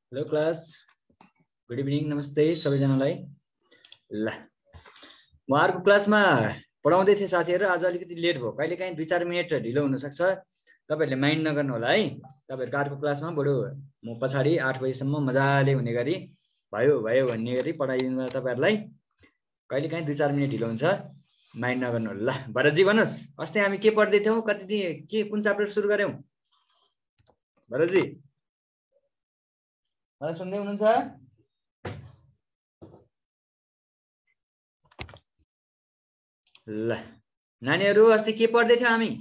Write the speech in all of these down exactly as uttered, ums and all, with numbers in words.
Hello class, good evening, नमस्ते सबैजनालाई। ल म अर्को क्लासमा पढाउँदै थिएँ साथीहरू, आज अलिकति लेट भयो, कहिलेकाहीँ दुई चार मिनट ढिलो हुनसक्छ, तपाईँहरूले माइन्ड नगर्नु होला है। तपाईँहरूको अर्को क्लासमा बरु म पछाडि आठ बजीसम्म मजाले हुने गरी भयो भयो भन्ने गरी पढाइदिनु होला तपाईँहरूलाई। कहिलेकाहीँ दुई चार मिनट ढिलो हुन्छ, माइन्ड नगर्नु होला। ल भरतजी भन्नुहोस्, अस्ति हामी के पढ्दै थियौँ, कति के कुन च्याप्टर सुरु गऱ्यौँ? भरतजी मलाई सुन्दै हुनुहुन्छ? ल नानीहरू अस्ति के पढ्दै थियौँ हामी?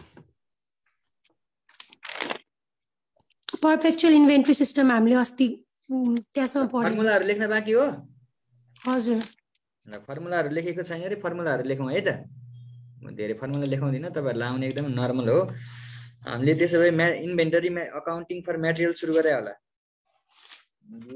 पर्पेचुअल इन्भेन्ट्री सिस्टम हामीले अस्ति त्यसमा पढ्यौँ। फर्मुलाहरू लेख्न बाँकी हो? हजुर। ल फर्मुलाहरू लेखेको छैन रे, फर्मुलाहरू लेखौँ है त। म धेरै फर्मुला लेखाउँदिनँ, तपाईँहरूलाई आउने एकदम नर्मल हो। हामीले त्यसो भए म्या इन्भेन्टरी अकाउन्टिङ फर म्याटेरियल सुरु गरे होला। ल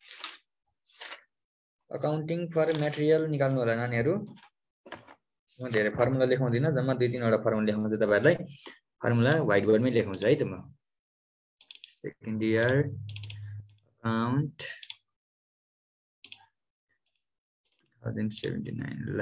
अकाउन्टिङ फर म्याटेरियल निकाल्नु होला नानीहरू। म धेरै फर्मुला लेखाउँदिनँ, जम्मा दुई तिनवटा फर्मुला लेखाउँछु तपाईँहरूलाई। फर्मुला व्हाइट बोर्डमै लेखाउँछु है त म। Second year account two thousand seventy nine. ल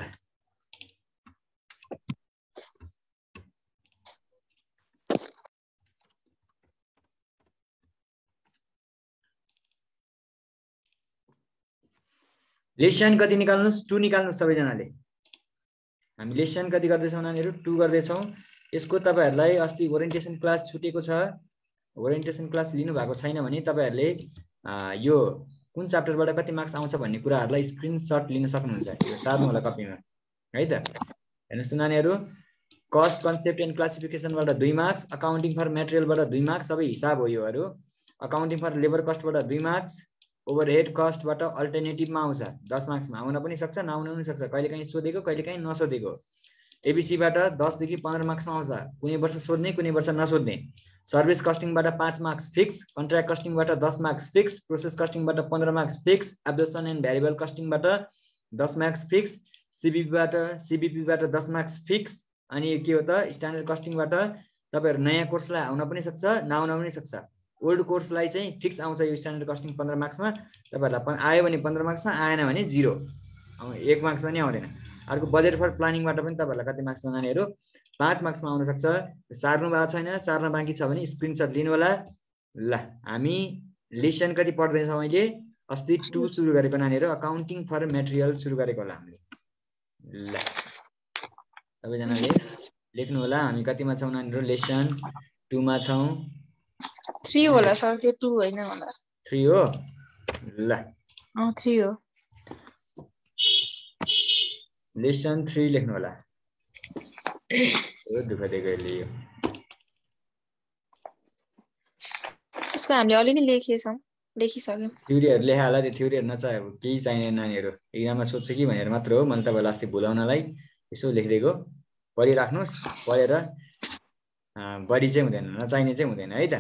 लेसन कति निकाल्नुस्? टू निकाल्नुस् सबैजनाले। हामी लेसन कति गर्दैछौँ नानीहरू? टू गर्दैछौँ। यसको तपाईँहरूलाई अस्ति ओरिएन्टेसन क्लास छुटेको छ, ओरिएन्टेसन क्लास लिनु भएको छैन भने तपाईँहरूले यो कुन च्याप्टरबाट कति मार्क्स आउँछ भन्ने कुराहरूलाई स्क्रिनसट लिन सक्नुहुन्छ। यो सार्नु होला कपीमा है त। हेर्नुहोस् त नानीहरू, कस्ट कन्सेप्ट एन्ड क्लासिफिकेसनबाट दुई मार्क्स, अकाउन्टिङ फर मेटेरियलबाट दुई मार्क्स, सबै हिसाब हो योहरू। अकाउन्टिङ फर लेबर कस्टबाट दुई मार्क्स, ओभरहेड कस्टबाट अल्टरनेटिभमा आउँछ, दस मार्क्समा आउन पनि सक्छ नआउन पनि सक्छ, कहिलेकाहीँ सोधेको कहिलेकाहीँ नसोधेको। एबिसीबाट दसदेखि पन्ध्र मार्क्समा आउँछ, कुनै वर्ष सोध्ने कुनै वर्ष नसोध्ने। सर्भिस कस्टिङबाट पाँच मार्क्स फिक्स, कन्ट्र्याक्ट कस्टिङबाट दस मार्क्स फिक्स, प्रोसेस कस्टिङबाट पन्ध्र marks fix, absorption and variable कस्टिङबाट दस मार्क्स फिक्स, सिबिपीबाट सिबिपीबाट दस मार्क्स फिक्स। अनि के हो त, स्ट्यान्डर्ड कस्टिङबाट तपाईँहरू नयाँ कोर्सलाई आउन पनि सक्छ नआउन पनि सक्छ। ओल्ड कोर्सलाई चाहिँ फिक्स आउँछ यो स्ट्यान्डर्ड कस्टिङ पन्ध्र मार्क्समा, तपाईँहरूलाई आयो भने पन्ध्र मार्क्समा, आएन भने जिरो, एक मार्क्समा नि आउँदैन। अर्को बजेट फर प्लानिङबाट पनि तपाईँहरूलाई कति मार्क्समा नानीहरू? पाँच मार्क्समा आउन सक्छ। सार्नु भएको छैन, सार्न बाँकी छ भने स्क्रिनसट लिनु होला। ल हामी लेसन कति पढ्दैछौँ अहिले? अस्ति टू सुरु गरेको नानीहरू, अकाउन्टिङ फर मेटेरियल सुरु गरेको होला हामीले। ल सबैजनाले लेख्नु होला, हामी कतिमा छौँ नानीहरू? लेसन टूमा छौँ। थ्री होला सर, त्यो टू होइन होला। थ्री हो? ल अँ थ्री हो। लेसन थ्री लेख्नु होला। दुःख दिएको यो यसको हामीले अलि लेखेछौँ, लेखिसक्यौँ। थ्योरीहरू लेखा होला, त्यो थ्योरीहरू नचाहे केही चाहिने नानीहरू इक्जाममा सोध्छ कि भनेर मात्र हो। मैले तपाईँलाई अस्ति भुलाउनलाई यसो लेखिदिएको, पढिराख्नुहोस्, पढेर बढी चाहिँ हुँदैन, नचाहिने चाहिँ हुँदैन है त।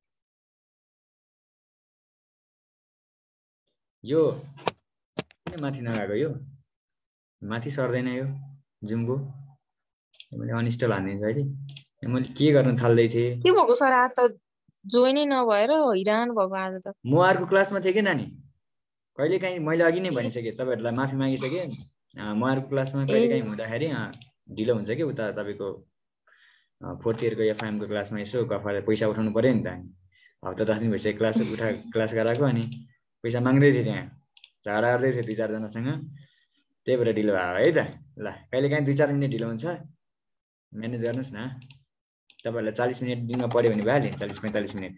यो किन माथि नगएको? यो माथि सर्दैन, यो जुमको मैले अनइन्स्टल हानिदिन्छु अहिले। मैले के गर्न थाल्दै थिएँ? के भएको सर? आज त जोइनै नभएर हैरान भएको आज त। म अर्को क्लासमा थिएँ कि नानी, कहिलेकाहीँ मैले अघि नै भनिसकेँ, तपाईँहरूलाई माफी मागिसकेँ। म अर्को क्लासमा कहिलेकाहीँ हुँदाखेरि ढिलो हुन्छ कि उता तपाईँको फोर्थ इयरको एफआइएमको क्लासमा यसो गफाले पैसा उठाउनु पऱ्यो नि त। हप्ता दस दिन भइसक्यो क्लास उठा क्लास गराएको, अनि पैसा माग्दै थिएँ, त्यहाँ झगडा गर्दै थिएँ दुई चारजनासँग, त्यही भएर ढिलो भयो है त। ल कहिलेकाहीँ दुई चार मिनट ढिलो हुन्छ, म्यानेज गर्नुहोस् न। तपाईँहरूलाई चालिस मिनट दिनमा पढ्यो भने भइहाल्यो, चालिस पैँतालिस मिनट।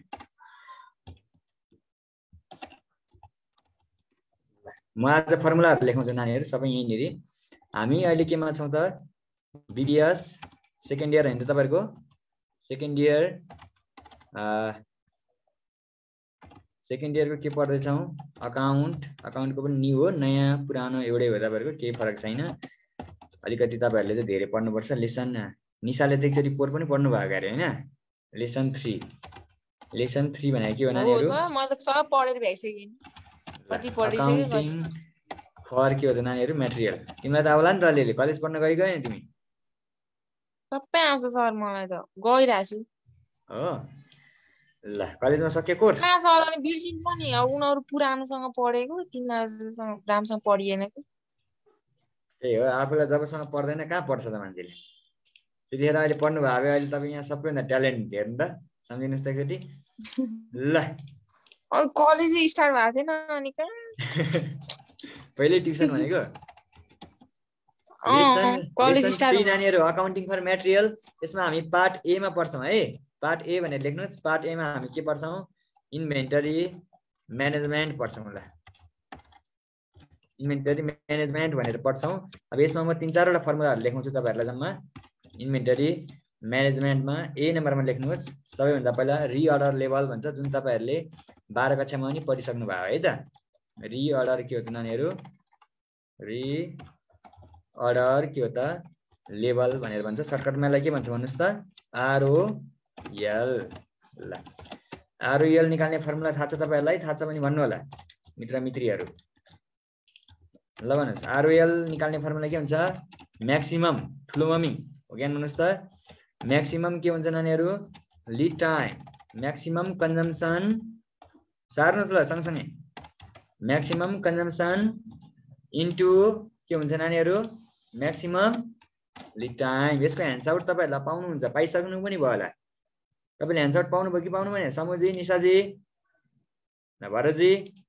म आज फर्मुलाहरू लेखाउँछु नानीहरू सबै यहीँनिर। हामी अहिले केमा छौँ त? बिबिएस सेकेन्ड इयर होइन त तपाईँहरूको? सेकेन्ड इयर सेकेन्ड इयरको के पढ्दैछौँ? अकाउन्ट। अकाउन्टको पनि न्यू हो, नयाँ पुरानो एउटै हो तपाईँहरूको, केही फरक छैन। अलिकति तपाईँहरूले चाहिँ धेरै पढ्नुपर्छ। लेसन निशाले त एकचोटि पोहोर पनि पढ्नु भएको अरे होइन? Lesson three. लेसन थ्री भनेको के हो नानीहरू? अकाउन्टिङ फर के हो त नानीहरू? मेटेरियल। तिमीलाई त आउला नि त अलिअलि, कलेज पढ्न गइ गयो नि तिमी? सबै आउँछ सर, मलाई त गइरहेको छु हो। ल कलेजमा सक्यो कोर्स मा सर अनि बिर्सिन्छ नि अब उनीहरू पुरानोसँग पढेको तिनीहरूसँग राम्रोसँग पढिएन कि त्यही हो आफूलाई जबसम्म पर्दैन कहाँ पढ्छ त मान्छेले त्यतिखेर अहिले पढ्नु भयो भने अहिले तपाईँ यहाँ सबैभन्दा ट्यालेन्ट हेर्नु त सम्झिनुहोस् त एकचोटि ल अब कलेज स्टार्ट भएको थिएन अनि कहाँ पहिले ट्युसन भनेको अँ, lesson college lesson start three नानीहरू अकाउन्टिङ फर मेटेरियल यसमा हामी पार्ट ए मा पढ्छौँ है पार्ट ए भनेर लेख्नुहोस् पार्ट ए मा हामी के पढ्छौँ इन्भेन्टरी म्यानेजमेन्ट पढ्छौँ ल इन्भेन्टरी म्यानेजमेन्ट भनेर पढ्छौँ अब यसमा म तिन चारवटा फर्मुलाहरू लेखाउँछु तपाईँहरूलाई जम्मा इन्भेन्टरी म्यानेजमेन्टमा ए नम्बरमा लेख्नुहोस् सबैभन्दा पहिला रिअर्डर लेभल भन्छ जुन तपाईँहरूले बाह्र कक्षामा पनि पढिसक्नु भयो है त रिअर्डर के हो त नानीहरू रि अर्डर के हो त लेभल भनेर भन्छ सर्टकटमा यसलाई के भन्छ भन्नुहोस् त आरओएल ल आरओएल निकाल्ने फर्मुला थाहा छ तपाईँहरूलाई थाहा छ भने भन्नु होला मित्र मित्रीहरू ल भन्नुहोस् आरओएल निकाल्ने फर्मुला के हुन्छ म्याक्सिमम ठुलो मम्मी हो ज्ञान भन्नुहोस् त म्याक्सिमम के हुन्छ नानीहरू लिड टाइम म्याक्सिमम कन्जम्सन सार्नुहोस् ल सँगसँगै म्याक्सिमम कन्जम्सन इन्टु के हुन्छ नानीहरू म्याक्सिमम लिड टाइम यसको ह्यान्डआउट तपाईँहरूलाई पाउनुहुन्छ पाइसक्नु पनि भयो होला तपाईँले ह्यान्डआउट पाउनुभयो कि पाउनु भएन समुजी निशाजी भरतजी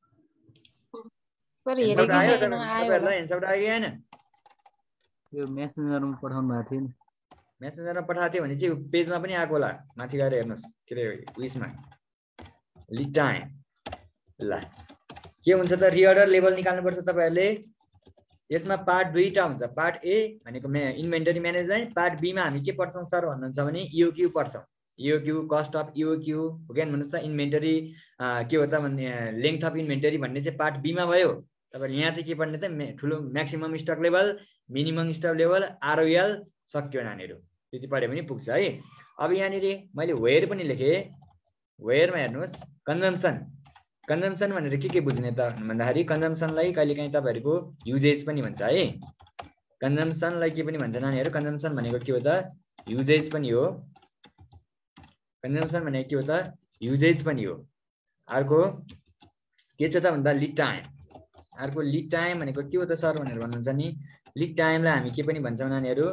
सर ह्यान्डआउट हेरेकै आयो छैन आयो होला तपाईँहरूलाई ह्यान्डआउट आयो कि आएन यो मेसेन्जरमा पठाउनु भएको थियो नि मेसेन्जरमा पठाएको थियो भने चाहिँ पेजमा पनि आएको होला माथि गएर हेर्नुहोस् के अरे उयसमा लिड टाइम ल के हुन्छ त रिअर्डर लेभल निकाल्नुपर्छ तपाईँहरूले यसमा पार्ट दुईटा हुन्छ पार्ट ए भनेको इन्भेन्टरी म्यानेजमेन्ट पार्ट बीमा हामी के पढ्छौँ सर भन्नुहुन्छ भने इओक्यू पढ्छौँ इओक्यू कस्ट अफ इओक्यू हो क्या भन्नुहोस् त इन्भेन्टरी के हो त भन्ने लेन्थ अफ इन्भेन्टरी भन्ने चाहिँ पार्ट बीमा भयो तपाईँले यहाँ चाहिँ के पढ्ने त ठुलो maximum stock level minimum stock level ROL सक्यो नानीहरू त्यति पढ्यो भने पुग्छ है अब यहाँनिर मैले वेयर पनि लेखेँ वेयरमा हेर्नुहोस् कन्जम्सन कन्जम्सन भनेर के के बुझ्ने त भन्दाखेरि कन्जम्सनलाई कहिलेकाहीँ तपाईँहरूको युजेज पनि भन्छ है कन्जम्सनलाई के पनि भन्छ नानीहरू कन्जम्सन भनेको के हो त युजेज पनि हो कन्जम्सन भनेको के हो त युजेज पनि हो अर्को के छ त भन्दा लिड टाइम अर्को लिड टाइम भनेको के हो त सर भनेर भन्नुहुन्छ नि लिड टाइमलाई हामी के पनि भन्छौँ नानीहरू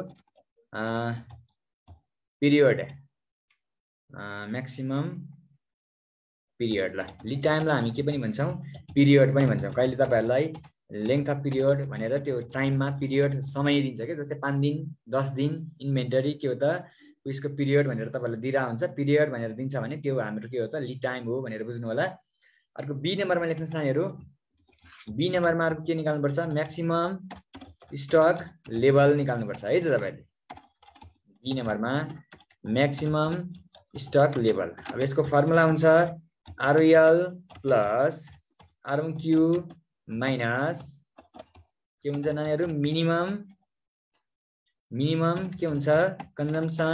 पिरियड म्याक्सिमम पिरियड ल लिड टाइमलाई हामी के पनि भन्छौँ पिरियड पनि भन्छौँ कहिले तपाईँहरूलाई लेन्थ अफ पिरियड भनेर त्यो टाइममा पिरियड समय दिन्छ क्या जस्तै पाँच दिन दस दिन इन्भेन्टरी के हो त उसको पिरियड भनेर तपाईँहरूलाई दिइरहेको हुन्छ पिरियड भनेर दिन्छ भने त्यो हाम्रो के हो त लिड टाइम हो भनेर बुझ्नु होला अर्को बी नम्बरमा लेख्नुहोस् नानीहरू बी नम्बरमा अर्को के निकाल्नुपर्छ म्याक्सिमम स्टक लेभल निकाल्नुपर्छ है त तपाईँहरूले बी नम्बरमा म्याक्सिमम स्टक लेभल अब यसको फर्मुला हुन्छ आरओएल प्लस आरओक्यू माइनस के हुन्छ नानीहरू मिनिमम मिनिमम के हुन्छ कन्जम्सन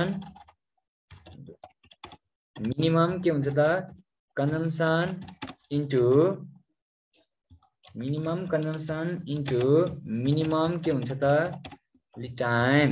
मिनिमम के हुन्छ त consumption into minimum consumption into minimum के हुन्छ त lead time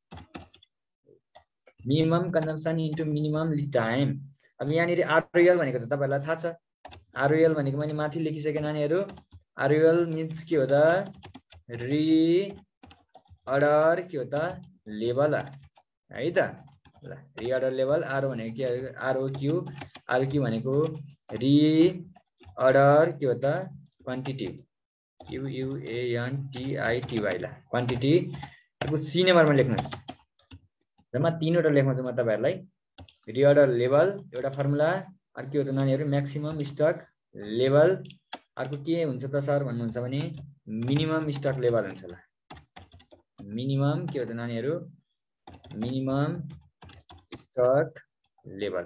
minimum consumption into minimum lead time अब यहाँनिर आरओएल भनेको त तपाईँहरूलाई थाहा छ आरओएल भनेको मैले माथि लेखिसकेँ नानीहरू आरओएल मिन्स के हो त रि अर्डर के हो त लेभल है त ल रि अर्डर लेभल आरओ भनेको के आरओक्यू आरओक्यू भनेको रि अर्डर के हो त क्वान्टिटी क्युयुएएनटिआइटिवाई ल क्वान्टिटी अर्को सी नम्बरमा लेख्नुहोस् जम्मा तिनवटा लेखाउँछु म तपाईँहरूलाई रिअर्डर लेभल एउटा फर्मुला अर्को हो त नानीहरू म्याक्सिमम स्टक लेभल अर्को के हुन्छ त सर भन्नुहुन्छ भने मिनिमम स्टक लेभल हुन्छ ल मिनिमम के हो त नानीहरू minimum stock level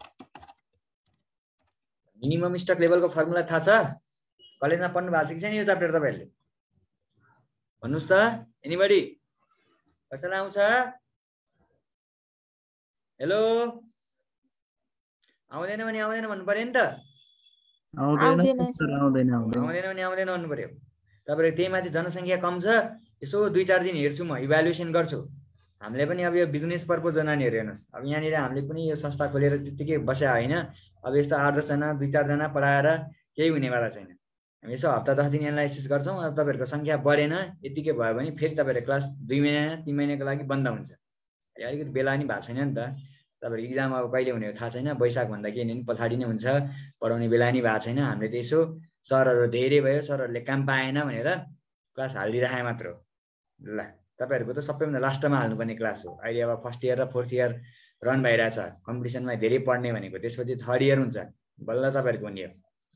minimum stock लेभलको फर्मुला थाहा छ कलेजमा पढ्नु भएको छ कि छैन यो च्याप्टर तपाईँहरूले भन्नुहोस् त एनीबडी कसैलाई आउँछ हेलो आउँदैन भने आउँदैन भन्नु पर्यो नि त आउँदैन आउँदैन आउँदैन भने आउँदैन भन्नु पर्यो तपाईँहरू त्यही माथि जनसङ्ख्या कम छ यसो दुई चार दिन हेर्छु म इभ्यालुएसन गर्छु हामीले पनि अब यो बिजनेस पर्पज नानीहरू हेर्नुहोस्, अब यहाँनिर हामीले पनि यो संस्था खोलेर त्यतिकै बस्या होइन। अब यस्तो आठ दसजना दुई चारजना पढाएर केही हुनेवाला छैन। हामी यसो हप्ता दस दिन एनालाइसिस गर्छौँ। अब तपाईँहरूको सङ्ख्या बढेन यतिकै भयो भने फेरि तपाईँहरू क्लास दुई महिना तिन महिनाको लागि बन्द हुन्छ। अलिकति बेला नि भएको छैन नि त, तपाईँहरूको इक्जाम अब कहिले हुने थाहा छैन, वैशाख भन्दा के नि पछाडि नै हुन्छ, पढाउने बेला नि भएको छैन। हामीले त यसो सरहरू धेरै भयो, सरहरूले काम पाएन भनेर क्लास हालिदिइराखे मात्र हो। ल तपाईँहरूको त सबैभन्दा लास्टमा हाल्नुपर्ने क्लास हो। अहिले अब फर्स्ट इयर र फोर्थ इयर रन भइरहेछ, कम्पिटिसनमा धेरै पढ्ने भनेको, त्यसपछि थर्ड इयर हुन्छ, बल्ल तपाईँहरूको हुने हो।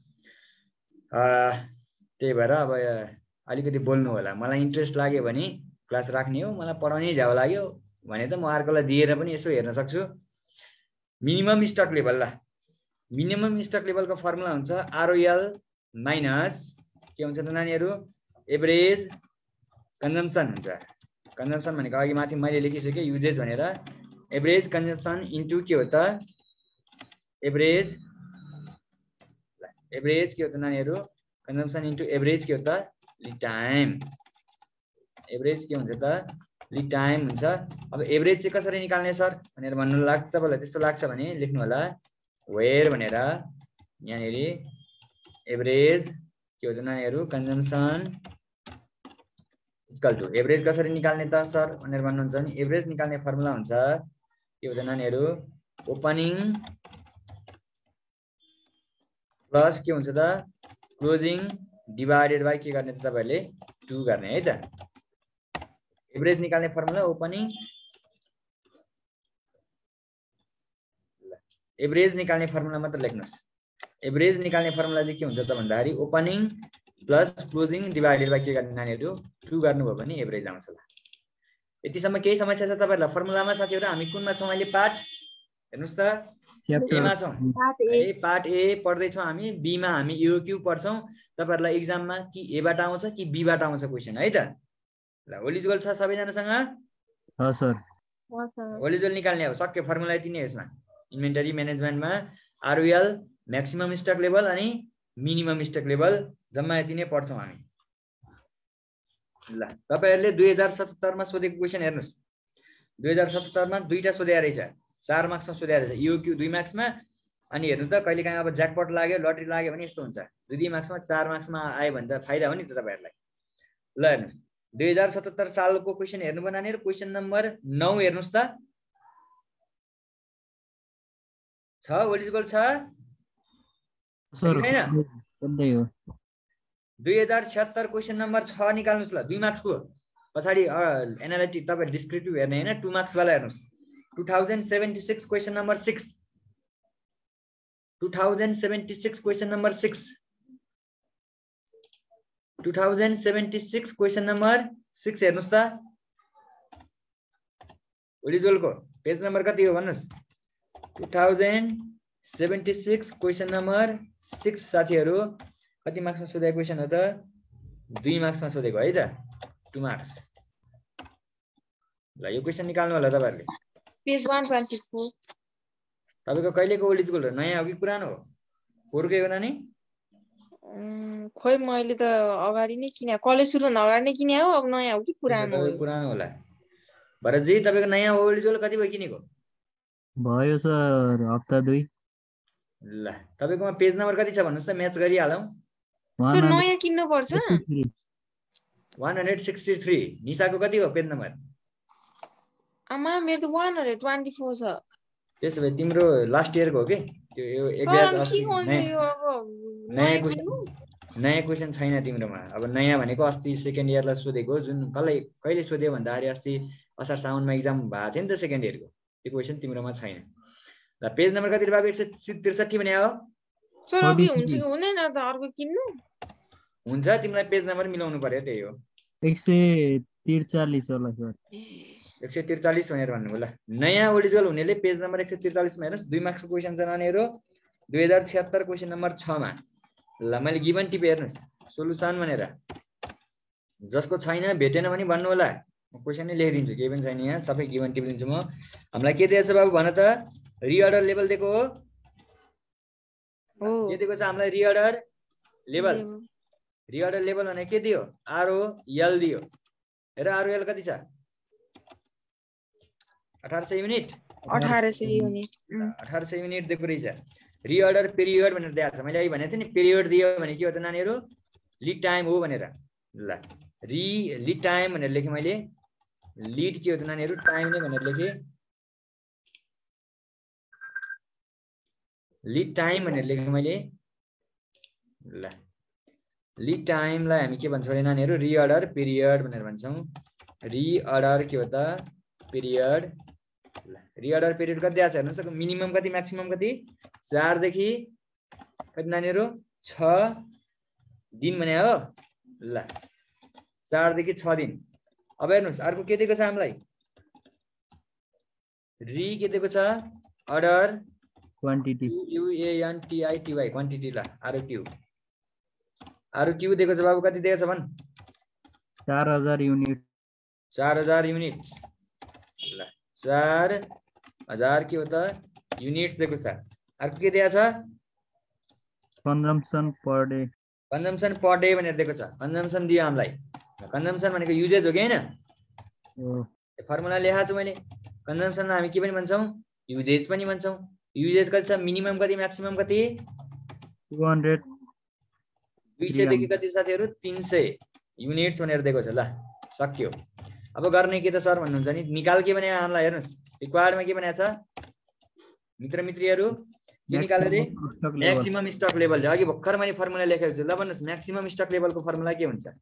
त्यही भएर अब अलिकति बोल्नु होला। मलाई इन्ट्रेस्ट लाग्यो भने क्लास राख्ने हो, मलाई पढाउनै झ्याउ लाग्यो भने त म अर्कोलाई दिएर पनि यसो हेर्न सक्छु। मिनिमम स्टक लेभल, ल मिनिमम स्टक लेभलको फर्मुला हुन्छ आरओएल माइनस के हुन्छ त नानीहरू, एभरेज कन्जम्सन हुन्छ। कन्जम्सन भनेको अघि माथि मैले लेखिसकेँ युजेज भनेर, एभरेज कन्जम्सन इन्टु के हो त एभरेज, एभरेज के हो त नानीहरू, कन्जम्सन इन्टु एभरेज के हो त लिड टाइम। एभरेज के हुन्छ त लिड टाइम हुन्छ। अब एभरेज चाहिँ कसरी निकाल्ने सर भनेर भन्नु लाग्छ तपाईँलाई, त्यस्तो लाग्छ भने लेख्नु होला वेयर भनेर, यहाँनिर एभरेज के हो त नानीहरू कन्जम्सन इक्वल टु एभरेज कसरी निकाल्ने त सर भनेर भन्नुहुन्छ भने एभरेज निकाल्ने फर्मुला हुन्छ के हो त नानीहरू, ओपनिङ प्लस के हुन्छ त क्लोजिङ डिभाइडेड बाई के गर्ने त तपाईँहरूले टू गर्ने है त। एभरेज निकाल्ने फर्मुला ओपनिङ, एभरेज निकाल्ने फर्मुला मात्र लेख्नुहोस्। एभरेज निकाल्ने फर्मुला चाहिँ के हुन्छ त भन्दाखेरि opening plus closing divided by के गर्ने नानीहरू टू गर्नुभयो भने एभरेज आउँछ। ल यतिसम्म केही समस्या छ तपाईँहरूलाई फर्मुलामा साथीहरू? हामी कुनमा छौँ अहिले? पार्ट हेर्नुहोस् त, एमा छौँ है, पार्ट ए पढ्दैछौँ हामी। बीमा हामी युक्यू पढ्छौँ। तपाईँहरूलाई इक्जाममा कि एबाट आउँछ कि बीबाट आउँछ क्वेसन है त। ल होलिजोल छ सबैजनासँग? होलिजोल निकाल्ने हो, सक्यो फर्मुला यति नै। यसमा इन्भेन्टरी म्यानेजमेन्टमा आरओएल म्याक्सिमम स्टक लेभल अनि मिनिमम स्टक लेभल जम्मा यति नै पढ्छौँ हामी। ल तपाईँहरूले दुई हजार सतहत्तरमा सोधेको क्वेसन हेर्नुहोस्। दुई हजार सतहत्तरमा दुईवटा सोधेको रहेछ, चार मार्क्समा सोधेको रहेछ, युक्यू दुई मार्क्समा। अनि हेर्नु त कहिलेकाहीँ अब ज्याकपट लाग्यो, लटरी लाग्यो भने यस्तो हुन्छ, दुई दुई मार्क्समा चार मार्क्समा आयो भने त फाइदा हो नि त तपाईँहरूलाई। ल हेर्नुहोस् दुई हजार सतहत्तर सालको क्वेसन हेर्नु बनाने, क्वेसन नम्बर नौ हेर्नुहोस् त, छ ओलिजिबल छ छैन? दुई हजार छिहत्तर क्वेसन नम्बर छ निकाल्नुहोस्। ल दुई मार्क्सको पछाडि एनालिटिक तपाईँ डिस्क्रिप्टिभ हेर्ने होइन, टु मार्क्सवाला हेर्नुहोस्। Two thousand seventy six question number six, two thousand seventy six question number six, two thousand seventy six question number six हेर्नुहोस् त। ओरिजिनलको पेज नम्बर कति हो भन्नुहोस्? Two thousand seventy six question number six साथीहरू कति मार्क्समा सोधेको क्वेसन हो त? दुई मार्क्समा सोधेको है त, टु मार्क्स। ल यो क्वेसन निकाल्नु होला तपाईँहरूले। Page one twenty-four। तपाईँको कहिलेको ओलिजिबल हो, नयाँ हो कि पुरानो हो? फोरकै हो नानी? खोइ मैले त अगाडि नै किने, कलेज सुरु भन्दा अगाडि नै किने हो, अब नयाँ हो कि पुरानो हो? पुरानो होला। भरतजी तपाईँको नयाँ हो ओलिजिबल कति भयो किनेको? भयो सर हप्ता दुई। ल तपाईँकोमा पेज नम्बर कति छ भन्नुहोस् त, म्याच गरिहालौँ। सर नयाँ किन्नु पर्छ? one sixty-three। निशाको कति हो पेज नम्बर? आमा मेरो त one twenty-four छ। त्यसो भए तिम्रो लास्ट इयरको हो कि त्यो? यो नयाँ क्वेसन छैन तिम्रोमा। अब नयाँ भनेको अस्ति सेकेन्ड इयरलाई सोधेको, जुन कसलाई कहिले सोध्यो भन्दाखेरि अस्ति असार साउनमा इक्जाम भएको थियो नि त सेकेन्ड इयरको, त्यो क्वेसन तिम्रोमा छैन। ल पेज नम्बर कति बाबु? एक सय त्रिसठी भने हो सर। अब हुन्छ कि हुँदैन त अर्को किन्नु? हुन्छ, तिमीलाई पेज नम्बर मिलाउनु पर्यो, त्यही हो। एक सय त्रिचालिस होला सर। एक सय त्रिचालिस भनेर भन्नु होला। नयाँ ओरिजिनल हुनेले पेज नम्बर एक सय त्रिचालिसमा हेर्नुहोस्। दुई मार्क्सको क्वेसन छ नानीहरू, दुई हजार छिहत्तर क्वेसन नम्बर छमा। ल मैले गिभन टिप हेर्नुहोस्, सोलुसन भनेर, जसको छैन भेटेन भने भन्नु होला, क्वेसन नै लेखिदिन्छु, केही पनि छैन यहाँ, सबै गिभन टिप दिन्छु म। हामीलाई के दिएको छ बाबु भन त? रिअर्डर लेभल दिएको हो, के दिएको छ हामीलाई? Reorder level. रिअर्डर लेभल भने के दियो? आरओएल दियो। हेर आरओएल कति छ? अठार सय युनिट अठार सय युनिट अठार सय युनिट दिएको रहेछ। रिअर्डर पिरियड भनेर दिएको छ। मैले अघि भनेको थिएँ नि पिरियड दियो भने के हो त नानीहरू लिड टाइम हो भनेर। ल रि लिड टाइम भनेर लेखेँ मैले। लिड के हो त नानीहरू टाइम नै भनेर लेखेँ। लिड टाइम भनेर लेखेँ मैले। ल लिड टाइमलाई हामी के भन्छौँ भने नानीहरू रिअर्डर पिरियड भनेर भन्छौँ। रिअर्डर के हो त पिरियड। ल रिअर्डर पिरियड कति दिएको छ हेर्नुहोस् त मिनिमम कति म्याक्सिमम कति चार देखि कति नानीहरू छ दिन भने हो। ल चार देखि छ दिन। अब हेर्नुहोस् अर्को के दिएको छ हामीलाई रि के दिएको छ अर्डर क्वान्टिटी युएएनटिआइटिवाई क्वान्टिटी। ल आरओ क्यू आरओ क्यू दिएको छ बाबु कति दिएको छ भन् चार हजार युनिट चार हजार युनिट। ल चार हजार के हो त युनिट दिएको छ। अर्को के दिएको छ consumption per day consumption per day भनेर दिएको छ। कन्जम्पसन दियो हामीलाई। कन्जम्पसन भनेको युजेज हो कि होइन फर्मुला लेखाएको छु मैले। कन्जम्पसनमा हामी के पनि भन्छौँ युजेज पनि भन्छौँ। युजेज कति छ मिनिमम कति म्याक्सिमम कति टु हन्ड्रेड दुई सय देखि कति साथीहरू तीन सय युनिट्स भनेर दिएको छ। ल सक्यो। अब गर्ने के त सर भन्नुहुन्छ नि निकाल के भने हामीलाई हेर्नुहोस् रिक्वायर्डमा के भनेको छ मित्र मित्रीहरू के निकाल्यो रे म्याक्सिमम स्टक लेभल। अघि भर्खर मैले फर्मुला लेखेको छु। ल भन्नुहोस् म्याक्सिमम स्टक लेभलको फर्मुला के हुन्छ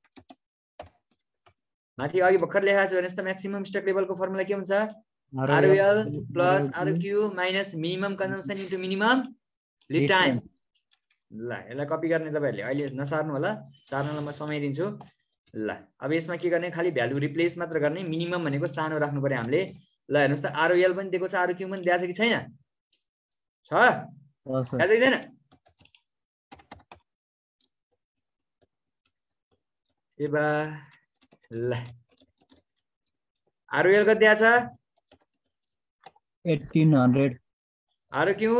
माथि अघि भर्खर लेखाएको छु हेर्नुहोस् त म्याक्सिमम स्टक लेभलको फर्मुला के हुन्छ ROL plus ROQ minus minimum consumption into minimum lead time. ल यसलाई कपी गर्ने तपाईँहरूले अहिले नसार्नु होला। सार्नलाई म समय दिन्छु। ल अब यसमा के गर्ने खालि भ्यालु रिप्लेस मात्र गर्ने। मिनिमम भनेको सानो राख्नु पर्यो हामीले। ल हेर्नुहोस् त आरओएल पनि दिएको छ आरओक्यू पनि दिएको छ कि छैन छ दिएको छैन ए बा। ल आरओएल कति दिएको छ eighteen hundred ROQ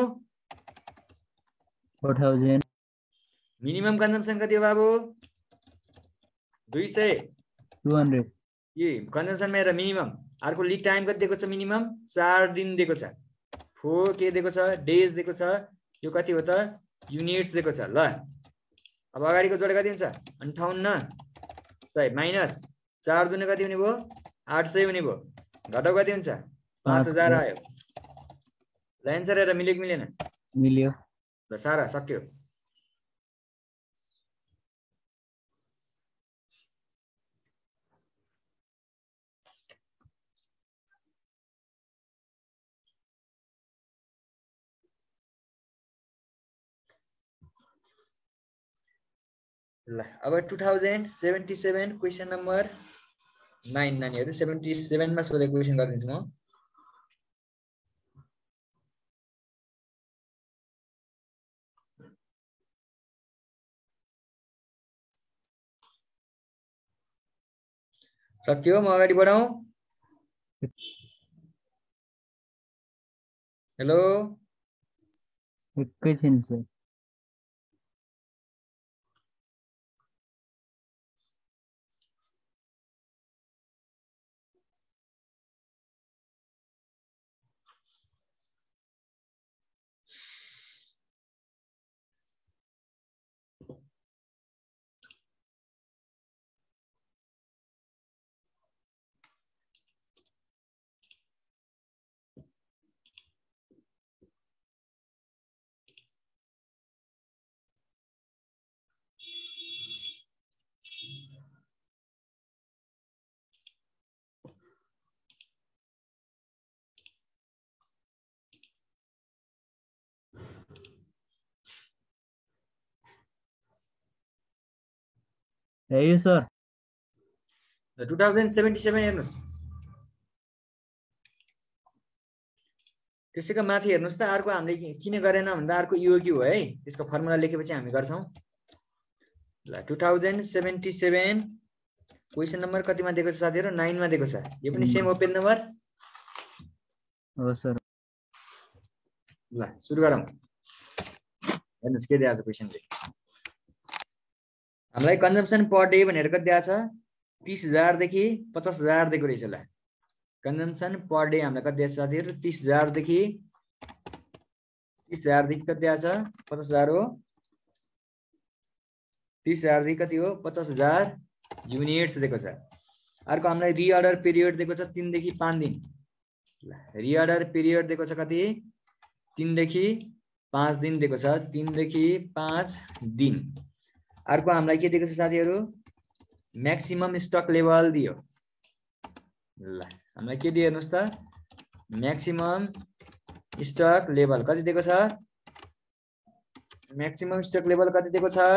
four thousand minimum consumption कति हो बाबु दुई सय टु हन्ड्रेड ए कन्जम्पसनमा हेर मिनिमम। अर्को लिड टाइम कति दिएको छ मिनिमम चार दिन दिएको छ। फोर के दिएको छ डेज दिएको छ। यो कति हो त युनिट्स दिएको छ। ल अब अगाडिको जोड कति हुन्छ अन्ठाउन्न सय माइनस चार दुने कति हुने भयो आठ सय हुने भयो। घटाउ कति हुन्छ पाँच हजार आयो। ल एन्सर हेर मिल्यो कि मिलेन मिल्यो। ल सारा सक्यो। ल अब two thousand seventy seven question number nine नानीहरू सेभेन्टी सेभेनमा सोधेको क्वेसन गरिदिन्छु म। सक्यो म अगाडि बढाउँ। हेलो एकैछिन सर है sir two thousand seventy seven हेर्नुहोस् त्यसैको माथि हेर्नुहोस् त अर्को हामीले किन गरेन भन्दा अर्को योग्य हो है। त्यसको फर्मुला लेखेपछि हामी गर्छौँ। ल two thousand seventy seven question number कतिमा दिएको छ साथीहरू नाइनमा दिएको छ। यो पनि सेम हो पेज नम्बर हो सर। ल सुरु गरौँ। हेर्नुहोस् के दिएको छ क्वेसनले हामीलाई कन्जम्पसन पर डे भनेर कति दिएको छ तीस हजारदेखि पचास हजार दिएको रहेछ। ल कन्जम्सन पर डे हामीलाई कति दिएको छ साथीहरु तीस हजार देखि तीस हजार देखि कति दिएको छ पचास हजार हो तीस हजार देखि कति हो पचास हजार युनिट्स दिएको छ। अर्को हामीलाई रिअर्डर पिरियड दिएको छ तीन देखि पाँच दिन रिअर्डर पिरियड दिएको छ कति तीन देखि पाँच दिन दिएको छ तीन देखि पाँच दिन। अर्को हामीलाई के दिएको छ साथीहरु म्याक्सिमम स्टक लेभल दियो ल हामीलाई के दियो हेर्नुस् त म्याक्सिमम स्टक लेभल कति दिएको छ म्याक्सिमम स्टक लेभल कति दिएको छ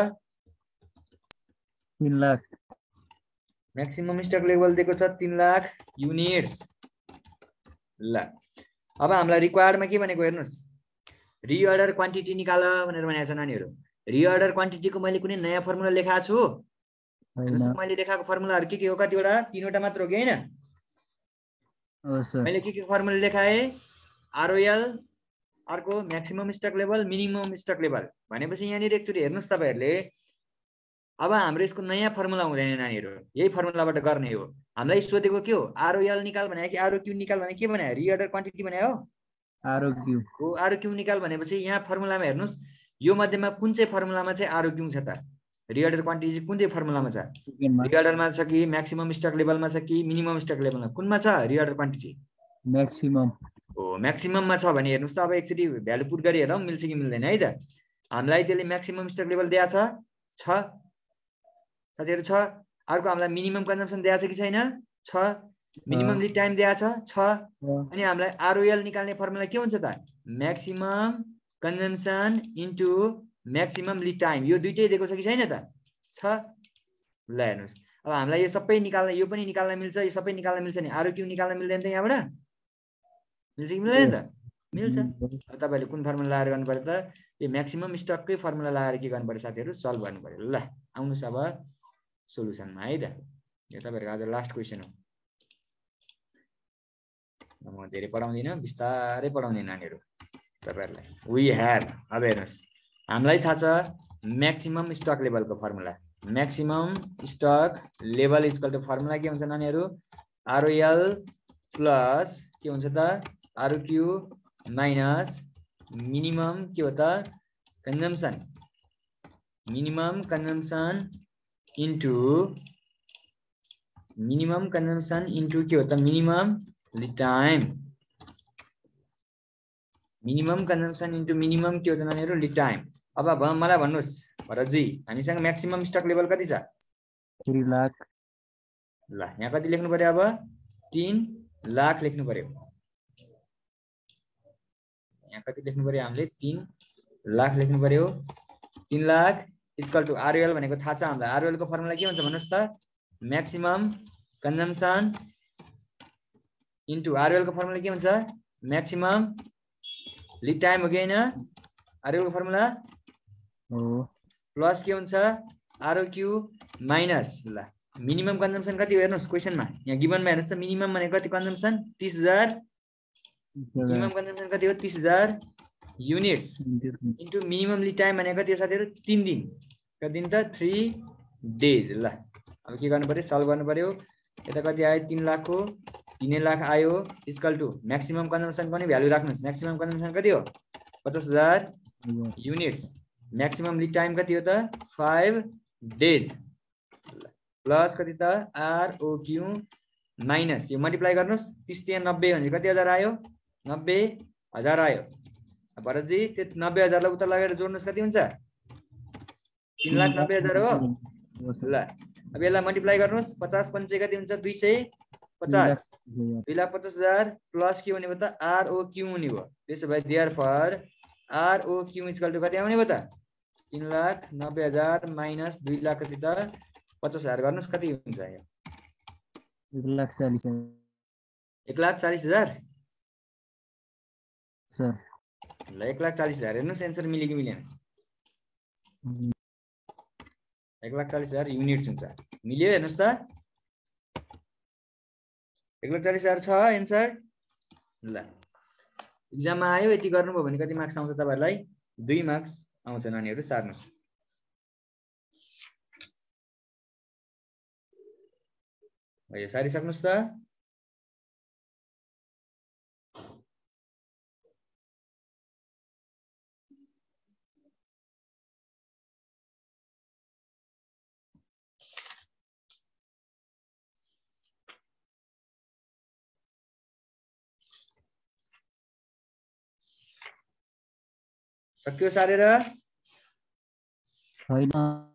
तीन लाख म्याक्सिमम स्टक लेभल दिएको छ तीन लाख युनिट्स ल। अब हामीलाई रिक्वायर्डमा के भनेको हेर्नुस् रिअर्डर क्वान्टिटी निकाल भनेर भनेको छ नानीहरु। रिअर्डर क्वान्टिटीको मैले कुनै नयाँ फर्मुला लेखाएको छु हेर्नुस् मैले लेखाएको फर्मुलाहरु के के हो कतिवटा तीनवटा मात्र हो कि हैन मैले के के फर्मुला लेखाए आरओएल अर्को maximum stock level minimum stock level भनेपछि यहाँनिर एकचोटी हेर्नुस् तपाईहरुले अब हाम्रो यसको नयाँ फर्मुला हुँदैन नानीहरु यही फर्मुलाबाट गर्ने हो। हामीलाई सोधेको के हो आरओएल निकाल भने कि आरओक्यू निकाल भने के भने रिअर्डर क्वान्टिटी भने हो आरओक्यू हो आरओक्यू निकाल भनेपछि यहाँ फर्मुलामा हेर्नुस् यो मध्येमा कुन चाहिँ फर्मुलामा चाहिँ आरओक्यू छ त रिअर्डर क्वान्टिटी कुन चाहिँ फर्मुलामा छ रिअर्डरमा छ कि म्याक्सिमम स्टक लेभलमा छ कि मिनिमम स्टक लेभलमा कुनमा छ रिअर्डर क्वान्टिटी म्याक्सिमम हो म्याक्सिमममा छ भने हेर्नुस् त अब एकचोटी भ्यालु पुट गरी हेरौँ मिल्छ कि मिल्दैन है त। हामीलाई त्यसले म्याक्सिमम स्टक लेभल दिएको छ छ साथीहरु छ। अर्को हामीलाई मिनिमम कन्जम्सन दिएको छ कि छैन छ मिनिमम लिड टाइम दिएको छ छ अनि हामीलाई आरओएल निकाल्ने फर्मुला के हुन्छ त maximum consumption into maximum lead time यो दुईटै दिएको छ कि छैन त छ ल हेर्नुस् अब हामीलाई यो सबै निकाल्न यो पनि निकाल्न मिल्छ यो सबै निकाल्न मिल्छ नि आरओक्यू निकाल्न मिल्दैन त यहाँबाट मिल्छ कि मिल्दैन त मिल्छ। अब तपाईहरुले कुन फर्मुला लगाएर गर्नु पर्यो त यो म्याक्सिमम स्टककै फर्मुला लगाएर के गर्नु पर्यो साथीहरु सल्भ गर्नु पर्यो ल। आउनुस् अब सोलुसनमा है त यो तपाईहरुको आज लास्ट क्वेशन हो म धेरै पढाउँदिन बिस्तारै पढाउने नानीहरु तपाईहरुलाई वी ह्याभ। अब हेर्नुस् हामीलाई थाहा छ म्याक्सिमम स्टक लेभलको formula maximum stock level equal to formula के हुन्छ नानीहरु आरओएल प्लस के हुन्छ त आरओक्यू माइनस मिनिमम के हो त consumption minimum consumption into minimum consumption into के हो त minimum lead time minimum consumption into minimum के हो त नानीहरु लिड टाइम। अब मलाई भन्नुस् भरतजी हामीसँग म्याक्सिमम स्टक लेभल कति छ तीन लाख ल यहाँ कति लेख्नु पर्यो अब तीन लाख लेख्नु पर्यो यहाँ कति लेख्नु पर्यो हामीले तीन लाख लेख्नु पर्यो तीन लाख इक्वल टु आरओएल भनेको थाहा छ हामीलाई आरओएल को फर्मुला के हुन्छ भन्नुस् त म्याक्सिमम कन्जम्सन इन्टु आरओएल को फर्मुला के हुन्छ म्याक्सिमम लिड टाइम हो कि हैन आरओएल को फर्मुला हो प्लस के हुन्छ आरओक्यू माइनस ल मिनिमम कन्जम्सन कति हो हेर्नुस् क्वेशनमा यहाँ गिभनमा हेर्नुस् त मिनिमम भनेको कति कन्जम्सन तीस हजार मिनिमम कन्जम्सन कति हो तीस हजार units into minimum lead time भनेको कति हो साथीहरु तीन दिन कति दिन त थ्री डेज ल। अब के गर्नु पर्यो सल्भ गर्नु पर्यो यता कति आयो तीन लाख को तीन लाख आयो इक्वल टु म्याक्सिमम कन्जम्सन पनि भ्यालु राख्नुस् म्याक्सिमम कन्जम्सन कति हो पचास हजार युनिट्स म्याक्सिमम लिड टाइम कति हो त फाइभ डेज प्लस कति त आरओक्यू माइनस यो मल्टिप्लाई गर्नुस् तीस त्यहाँ नब्बे भने कति हजार आयो नब्बे हजार आयो भरतजी त्यो नब्बे हजारलाई उता लगेर जोड्नुस् कति हुन्छ तीन लाख नब्बे हजार हो ल। अब यसलाई मल्टिप्लाई गर्नुस् पचास पञ्चे कति हुन्छ दुई सय पचास दुई लाख पचास हजार प्लस के हुने भयो त आरओक्यू हुने भयो त्यसो भए देयरफर आरओक्यू इक्वल टु कति आउने भयो त तीन लाख नब्बे हजार माइनस दुई लाख कति त पचास हजार गर्नुस् कति हुन्छ यो एक लाख चालीस एक लाख चालीस हजार सर ल एक लाख चालीस हजार हेर्नुस् एन्सर मिल्यो कि मिलेन एक लाख चालीस हजार युनिट्स हुन्छ मिल्यो हेर्नुस् त एक लाख चालीस हजार छ एन्सर ल। इक्जाममा आयो यति गर्नुभयो भने कति मार्क्स आउँछ तपाईहरुलाई दुई मार्क्स आउँछ नानीहरु सार्नुस् यो सारिसक्नुस् त। सक्यो सारेर? छैन।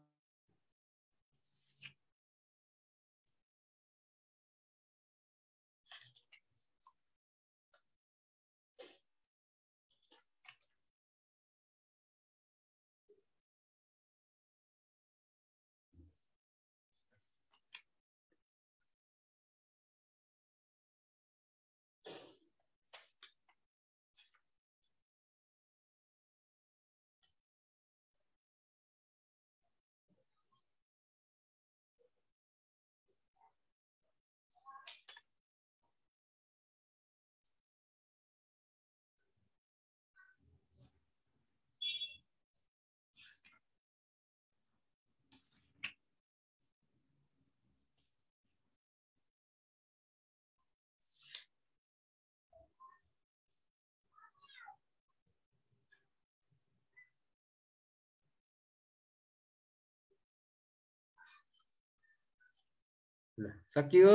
ल सकियो?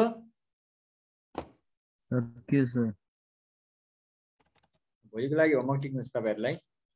सक्यो सर। भोलिको लागि होमवर्क टिक्नुहोस् तपाईहरुलाई।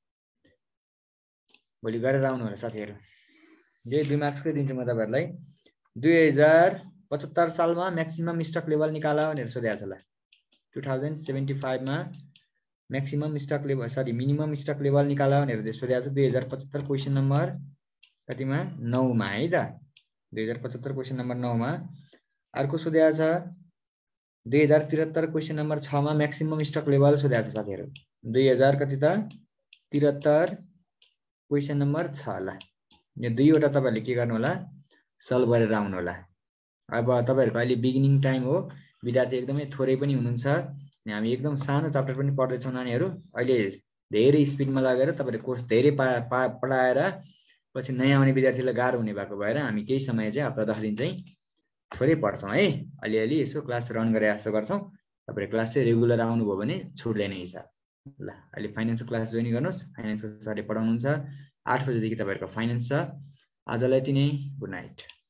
भोलि गरेर आउनु होला साथीहरु। यही दुई मार्क्सकै दिन्छु म तपाईहरुलाई। दुई हजार पचहत्तर सालमा म्याक्सिमम स्टक लेभल निकाल भनेर सोधेको छ ल। टु थाउजन्ड सेभेन्टी फाइभ मा maximum stock level sorry minimum stock level निकाल भनेर सोधेको छ। दुई हजार पचहत्तर क्वेशन नम्बर कतिमा? नौ मा है त। दुई हजार पचहत्तर क्वेशन नम्बर नौ मा। अर्को सोधेको छ दुई हजार त्रिहत्तर क्वेशन नम्बर छ मा म्याक्सिमम स्टक लेभल सोधेको छ साथीहरु। दुई हजार कति त? त्रिहत्तर क्वेशन नम्बर छ ल। यो दुईवटा तपाईहरुले के गर्नु होला? सल्भ गरेर आउनु होला। अब तपाईहरुको अहिले बिगिनिङ टाइम हो। विद्यार्थी एकदमै थोरै पनि हुनुहुन्छ। हामी एकदम सानो च्याप्टर पनि पढ्दै छौं नानीहरु। अहिले धेरै स्पिडमा लगेर तपाईहरु कोर्स धेरै पढाएर पछि नयाँ आउने विद्यार्थीलाई गाह्रो हुने भएको भएर हामी केही समय चाहिँ हप्ता दस दिन चाहिँ थोरै पढ्छौं है। अलिअलि यसो क्लास रन गरे जस्तो गर्छौं। तपाईहरु क्लास चाहिँ रेगुलर आउनुभयो भने छुट्दैन हिसाब। ल अहिले फाइनान्सको क्लास जोइन गर्नुस्। फाइनान्सको सरले पढाउनुहुन्छ। आठ बजेदेखि तपाईहरुको फाइनान्स छ। आजलाई यति नै। Good night.